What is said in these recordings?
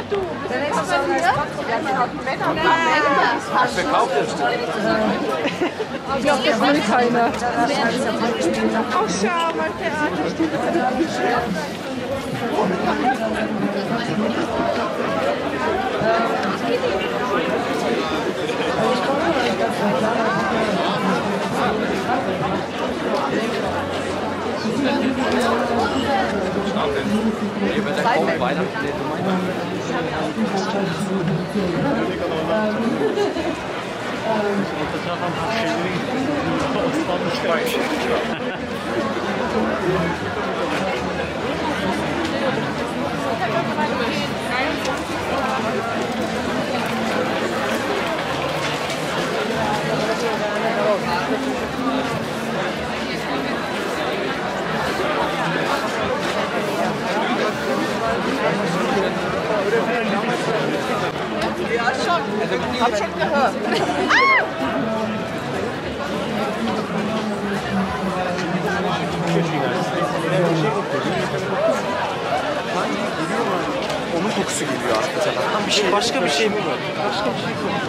du. Der nächste von dir? Ja, genau. Was verkauft es? Ich glaube, das will keiner. Ach, schau mal, Theaterstücke. Ja, schon. Hab schon gehört. Onun kokusu geliyor arkadaşlar. Başka bir şey mi var? Başka bir şey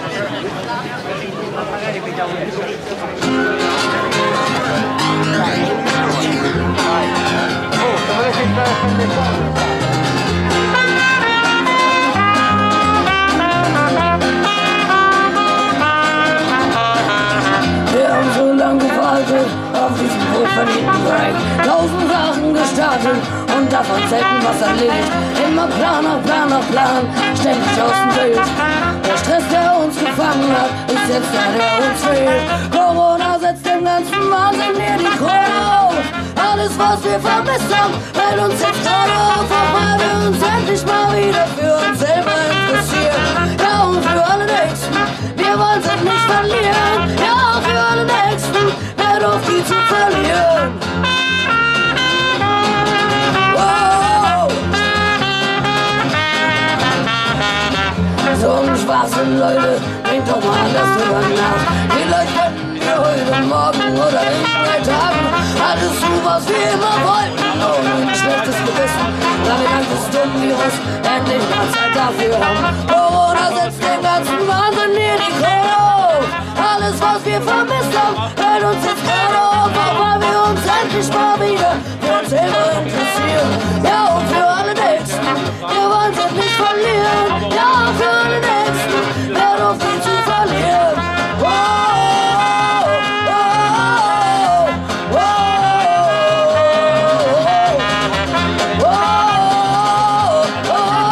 Wir haben so lange gewartet auf diesen hochverliebten Break. 1000 Sachen gestartet und davon selten was erledigt. Immer Plan nach Plan nach Plan, ständig aus dem Bild. Der Stress, der uns gefangen hat, ist jetzt der, der uns fehlt. Corona setzt dem ganzen Wahnsinn hier die Krone auf. Alles, was wir vermisst haben, fällt uns jetzt gerade auf. Weil wir uns endlich mal wieder für uns selber interessieren. Ja, und für alle Nächsten, wir wollen es nicht verlieren. Ja, für alle Nächsten, hört auf die zu verlieren. Wow! So ein Schwachsinn, Leute, denkt doch mal anders drüber nach. Vielleicht könnten wir heute, morgen oder in 3 Tagen alles so, was wir immer wollten, ohne ein schlechtes Gewissen. Damit dank des dummen Virus endlich mal Zeit dafür haben. Corona setzt den ganzen Wahnsinn hier die Krone auf. Alles, was wir vermisst haben, fällt uns jetzt gerade auf, weil wir uns endlich mal wieder für uns selber interessieren. Ja, und für alle Nächsten, wir wollen es nicht verlieren. Ja, für alle Nächsten, hört auf die zu verlieren. Wow, wow, wow, wow,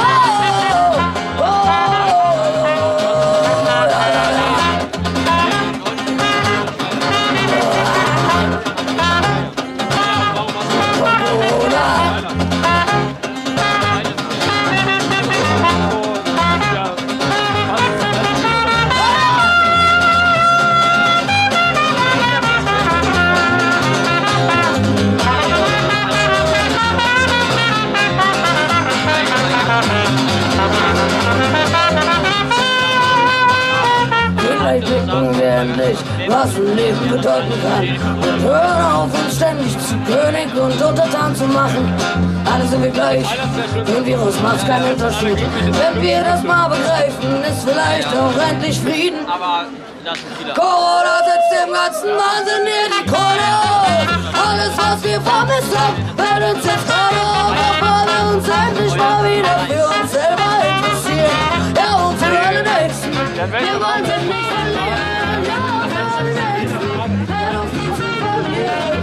Vielleicht blicken wir endlich, was ein Leben bedeuten kann. Und hören auf, uns ständig zu König und Untertan zu machen. Alle sind wir gleich, für ein Virus macht's keinen Unterschied. Wenn wir das mal begreifen, ist vielleicht auch endlich Frieden. Corona setzt dem ganzen Wahnsinn hier die Krone auf. Alles, was wir vermisst haben, wird uns jetzt gerade auf, weil wir uns endlich mal wieder für uns selber interessieren. Ja, und für alle Nächsten, wir wollen es nicht verlieren. Ja, für alle Nächsten, hört auf die zu verlieren.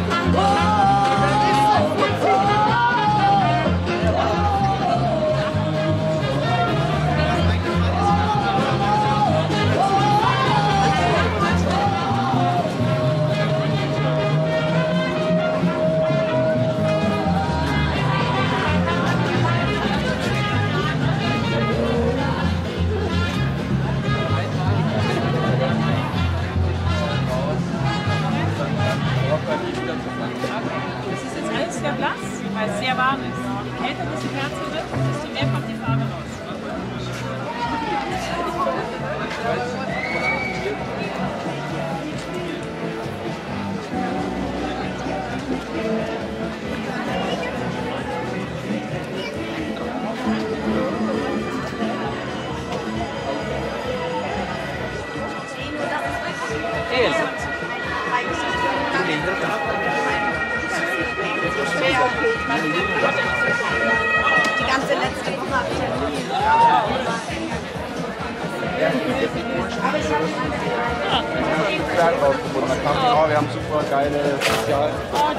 drauf gefunden. Da kam die, oh, wir haben super geile Spezial.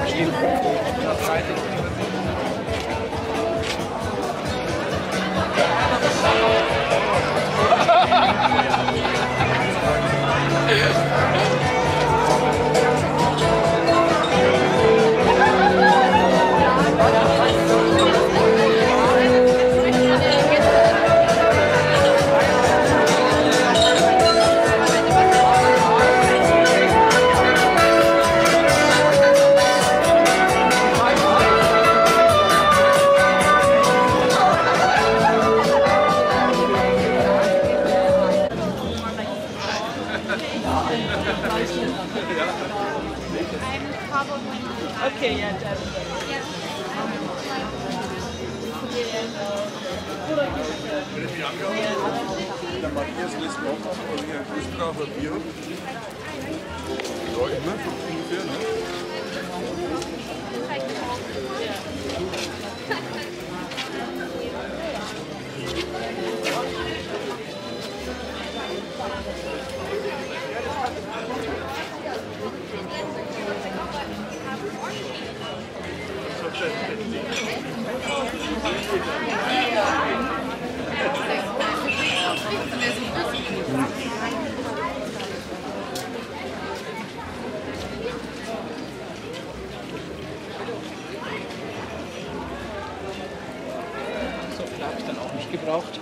Okay, ja, dann. Der Matthias lässt auch auf, also hier Christkindlmarkt Bier. Ja, immer, so ungefähr, ne? So viel habe ich dann auch nicht gebraucht.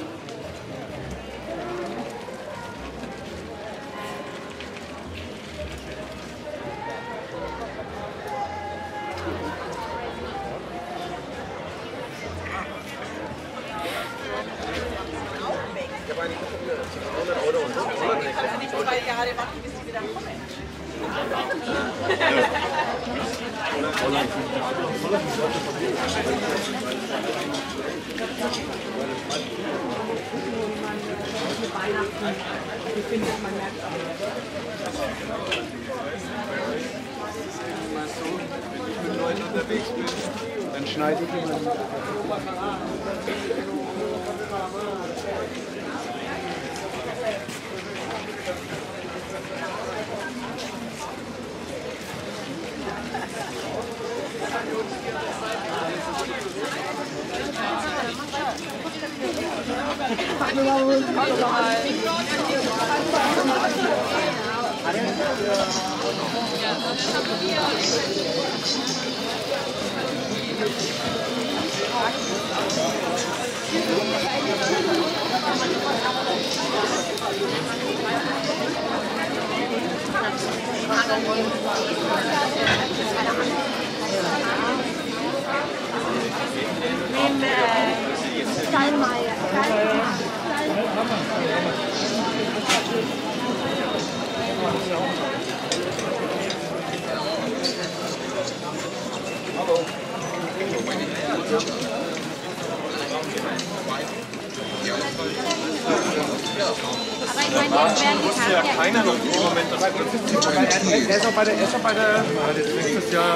Nicht 2 Jahre warten, bis sie wieder kommen. Ich finde, man merkt auch. Wenn ich mit Leuten unterwegs bin, dann schneide ich immer. Aber ich meine, jetzt werden die Karten ja Keiner noch im Moment das Er ist auch bei der, nächstes Jahr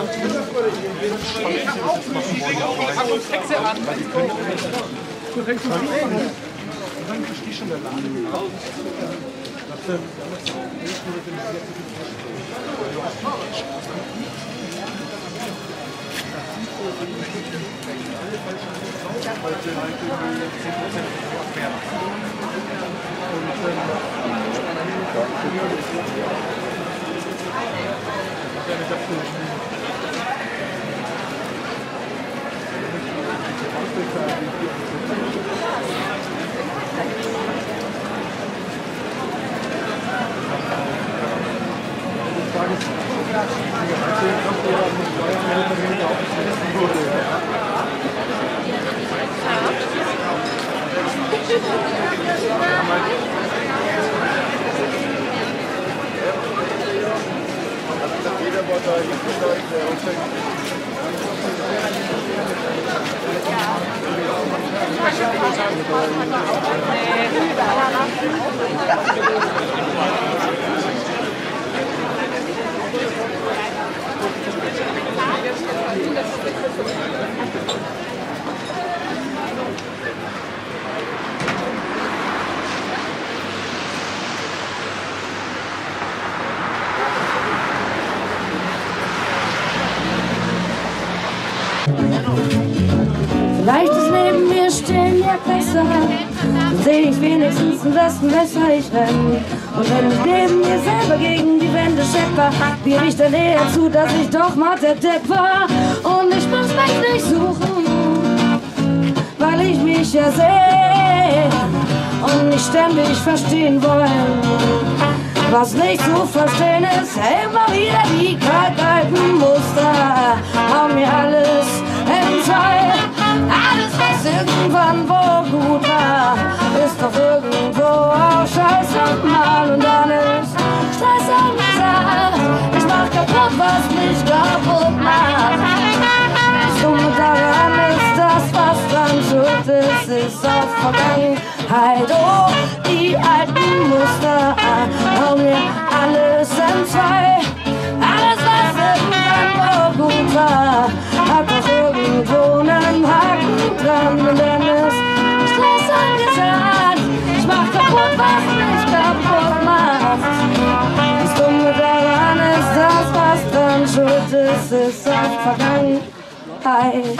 Tag besser. So seh ich wenigstens den besten besser ich renn. Und wenn ich neben mir selber gegen die Wände schepper, gebe ich dann eher zu, dass ich doch mal der Depp war. Und ich muss mich nicht suchen, weil ich mich ja seh und nicht ständig verstehen wollen. Was nicht zu verstehen ist, immer wieder die kalten Muster, haben mir alles entzweit. Alles, was irgendwann wo gut war, ist doch irgendwo auch scheiße mal. Und dann ist Stress angesagt, ich mach kaputt, was mich kaputt macht. Das Dumme daran ist, das, was dran schuld ist auch Vergangenheit. Oh, die alten Muster hauen mir alles entzwei. Alles, was irgendwann wo gut war, hat doch irgendwo einen Haken dran. Und dann ist Stress angesagt, ich mach kaputt, was mich kaputt macht. Das Dumme daran ist, das, was dran schuld ist auch Vergangenheit.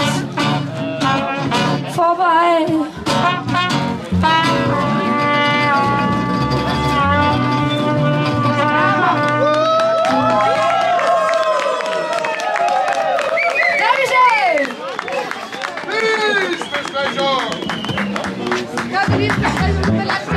Vorbei. Ja, du liebst mich, also,